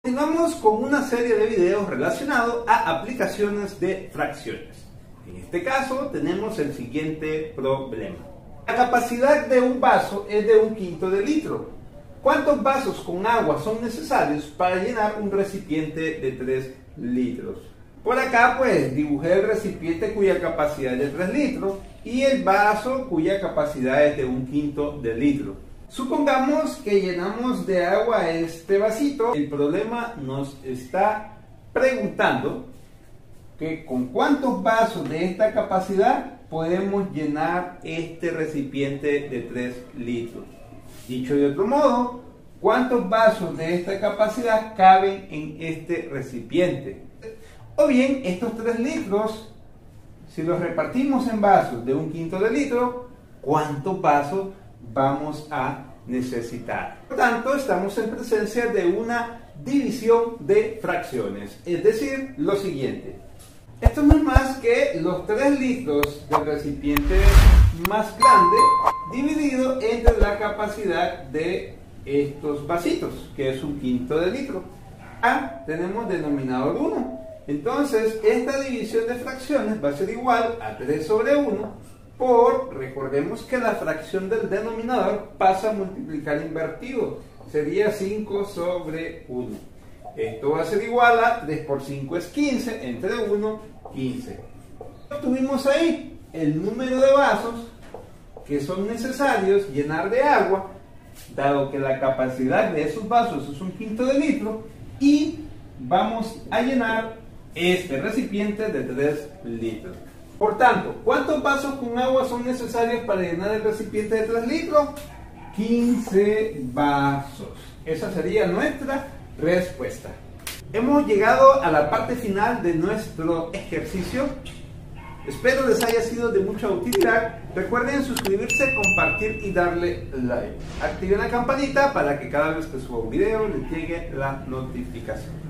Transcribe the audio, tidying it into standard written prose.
Continuamos con una serie de videos relacionados a aplicaciones de fracciones. En este caso tenemos el siguiente problema. La capacidad de un vaso es de 1/5 de litro. ¿Cuántos vasos con agua son necesarios para llenar un recipiente de 3 litros? Por acá pues dibujé el recipiente cuya capacidad es de 3 litros y el vaso cuya capacidad es de 1/5 de litro. Supongamos que llenamos de agua este vasito. El problema nos está preguntando que con cuántos vasos de esta capacidad podemos llenar este recipiente de 3 litros. Dicho de otro modo, ¿cuántos vasos de esta capacidad caben en este recipiente? O bien, estos 3 litros, si los repartimos en vasos de 1/5 de litro, ¿cuántos vasos vamos a necesitar? Por tanto, estamos en presencia de una división de fracciones, es decir, lo siguiente. Esto no es más que los 3 litros del recipiente más grande dividido entre la capacidad de estos vasitos, que es 1/5 de litro. Acá tenemos denominador 1. Entonces, esta división de fracciones va a ser igual a 3 sobre 1 por, recordemos que la fracción del denominador pasa a multiplicar invertido, sería 5 sobre 1. Esto va a ser igual a 3 por 5 es 15, entre 1, 15. Tuvimos ahí el número de vasos que son necesarios llenar de agua, dado que la capacidad de esos vasos es 1/5 de litro, y vamos a llenar este recipiente de 3 litros. Por tanto, ¿cuántos vasos con agua son necesarios para llenar el recipiente de 3 litros? 15 vasos. Esa sería nuestra respuesta. Hemos llegado a la parte final de nuestro ejercicio. Espero les haya sido de mucha utilidad. Recuerden suscribirse, compartir y darle like. Activen la campanita para que cada vez que suba un video les llegue la notificación.